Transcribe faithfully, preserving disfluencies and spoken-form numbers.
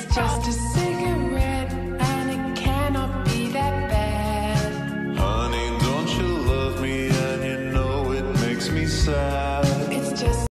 just a cigarette, and it cannot be that bad. Honey, don't you love me? And you know it makes me sad.